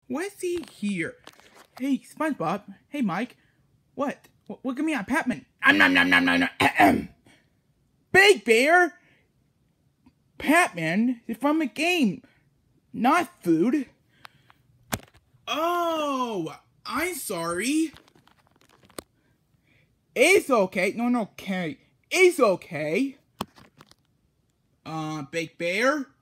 What's he here? Hey, SpongeBob. Hey, Mike. What? Look at me on pac-Man. Nom nom nom nom nom. Big Bear. pac-Man is from a game, not food. Oh, I'm sorry. It's okay. No, okay. It's okay. Big Bear.